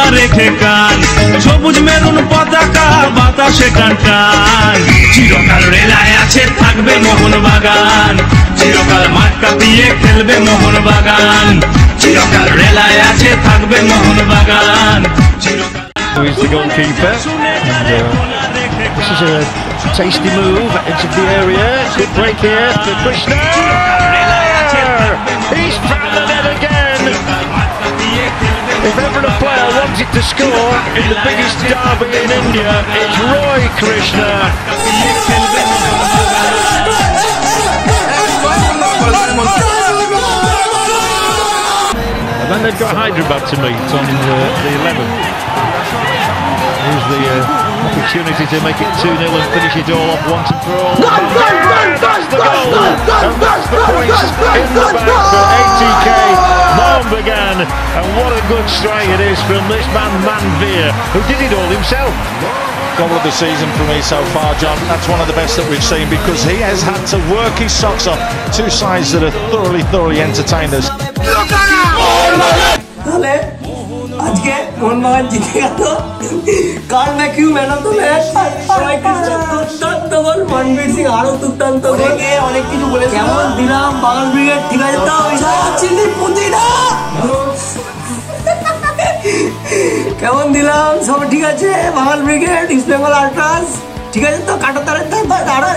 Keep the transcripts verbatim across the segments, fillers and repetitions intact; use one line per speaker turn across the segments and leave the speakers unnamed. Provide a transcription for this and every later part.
রেখে কান, সবুজ মেরুন পতাকা বাতাসে টান টান। চিরকাল রেলায় আছে থাকবে মোহন বাগান, চিরকাল মাঠ কাঁপিয়ে খেলবে মোহন বাগান, চিরকাল রেলায় আছে থাকবে মোহন বাগান।
Who is the goalkeeper? And, uh, this is a tasty move into the area. Good break here for Krishna. He's found the net again. If ever a player wanted to score in the biggest derby in India, it's Roy Krishna. And then they've got Hyderabad to meet on the, the eleventh. Here's the uh, opportunity to make it two nil and finish it all off once and for all.
Go, go, go,
that's the
go,
goal!
go, go,
and that's the
go,
points
go,
in the
go,
back
go,
for eighty K. Mohun Bagan. And what a good strike it is from this man Manvir, who did it all himself.
Goal of the season for me so far, John. That's one of the best that we've seen because he has had to work his socks off. Two sides that are thoroughly, thoroughly entertained us.
আজকে মোহন বাগান জিতে গেল। কার না কিউ man of the match দুর্দান্ত goal, Manvir Singh আরো দুর্দান্ত গোল। অনেক কিছু বলে কেমন দিলাম বাগান ব্রিগেড, ঠিক আছে তো চিনি পুঁতি না কেমন দিলাম সব ঠিক আছে। বাগান ব্রিগেড, ইস্ট বেঙ্গল আল্ট্রাস, ঠিক আছে তো কাটা তারের তারা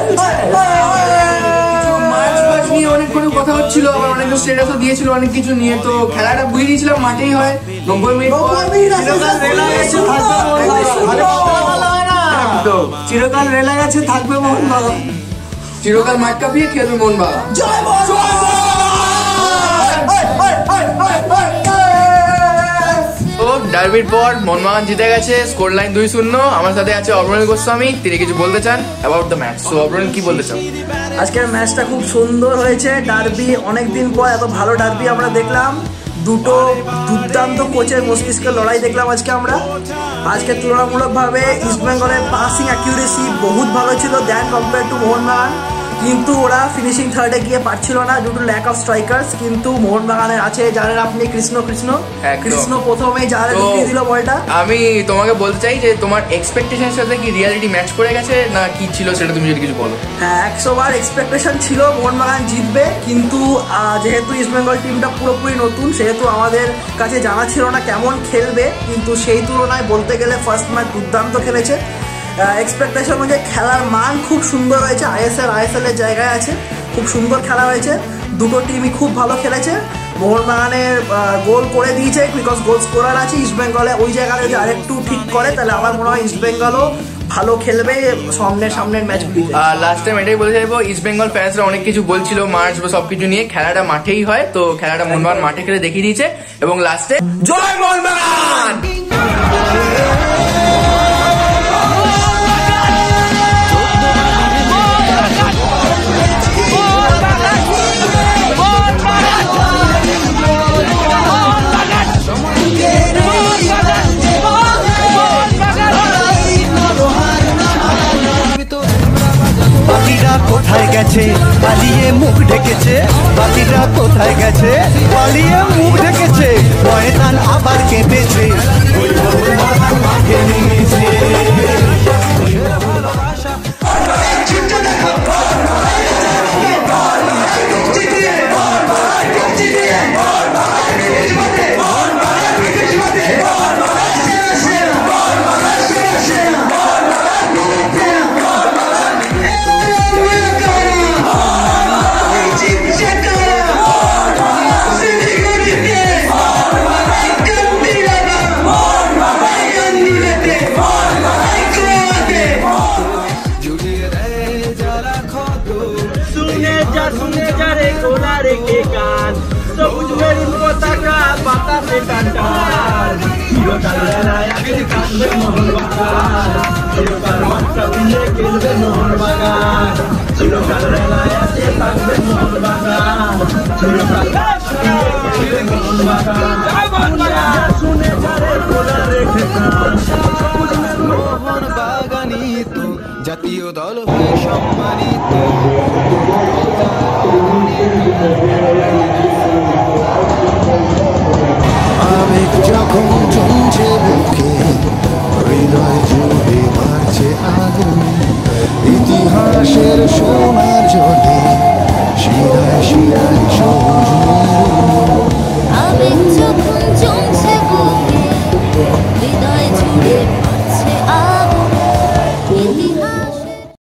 নিয়ে অনেকক্ষণ কথা হচ্ছিল, আবার অনেক স্ট্যাটাসও দিয়েছিল অনেক কিছু নিয়ে। তো খেলাটা বুঝে দিয়েছিলাম মাঠেই হয়। নব্বই মিনিট চিরকাল রেলা গেছে থাকবে মোহন বাগান, চিরকাল মাঠ কাঁপিয়ে খেলবে মোহন বাগান। ডার্বির পর মোহনবাগান জিতে গেছে, স্কোর লাইন দুই শূন্য। আমার সাথে আছে অবরণী গোস্বামী, তিনি কিছু বলতে চান অ্যাবাউট দ্য ম্যাচ। সো অবরণী কি বলতে চান?
আজকের ম্যাচটা খুব সুন্দর হয়েছে। ডার্বি অনেকদিন পর এত ভালো ডার্বি আমরা দেখলাম। দুটো দুর্দান্ত কোচের মস্তিষ্কের লড়াই দেখলাম আজকে আমরা। আজকে তুলনামূলকভাবে ইস্ট বেঙ্গলের পাসিং অ্যাকিউরেসি বহুত ভালো ছিল দ্যান কম্পেয়ার টু মোহনবাগান, কিন্তু ওরা ফিনিশিং থার্ডে গিয়ে পারছিল না due to lack of strikers. কিন্তু মোহনবাগানে আছে জানেন আপনি কৃষ্ণ কৃষ্ণ কৃষ্ণ প্রথমেই জানে ঢুকিয়ে দিল বলটা।
আমি তোমাকে বলতে চাই যে তোমার এক্সপেকটেশনের সাথে কি রিয়ালিটি ম্যাচ করে গেছে না কি ছিল সেটা তুমি যদি কিছু বলো।
হ্যাঁ, একশো বার এক্সপেকটেশন ছিল মোহনবাগান জিতবে, কিন্তু যেহেতু ইস্ট বেঙ্গল টিমটা পুরোপুরি নতুন সেহেতু আমাদের কাছে জানা ছিল না কেমন খেলবে। কিন্তু সেই তুলনায় বলতে গেলে ফার্স্ট ম্যাচ দুর্দান্ত খেলেছে। এক্সপেকটেশন অনুযায়ী খেলার মান খুব সুন্দর হয়েছে। আইএসএল আইএসএল এর জায়গায় আছে, খুব সুন্দর খেলা হয়েছে। দুটো টিমই খুব ভালো খেলেছে। মোহনবাগানের গোল করে দিয়েছে বিকজ গোল স্কোরার আছে ইস্ট বেঙ্গলে। ওই জায়গায় যদি আরেকটু ঠিক করে তাহলে আমার মনে হয় ইস্ট বেঙ্গলও ভালো খেলবে সামনের সামনের ম্যাচগুলিতে।
লাস্ট টাইম এটাই বলতে চাইবো, ইস্ট বেঙ্গল ফ্যান্সরা অনেক কিছু বলছিল মার্চ বা সবকিছু নিয়ে। খেলাটা মাঠেই হয়, তো খেলাটা মোহনবাগান মাঠে খেলে দেখিয়ে দিয়েছে এবং লাস্টে জয় মোহনবাগান।
কোথায় গেছে পালিয়ে মুখ ঢেকেছে, বাকিরা কোথায় গেছে পালিয়ে মুখ ঢেকেছে, ময়দান আবার কেঁপেছে।
সবুজ মেরুন পতাকা বাতাসে টান টান, চিরকাল রেলায় আছে থাকবে মোহন বাগান, চিরকাল মাঠ কাঁপিয়ে খেলবে মোহন বাগান, চিরকাল রেলায় আছে থাকবে মোহন বাগান, চিরকাল খেলবে মোহন বাগান। শুনে যারে খোলা রেখে কান,
মোহন বাগানই তো জাতীয় দল হয়ে সম্মানিত।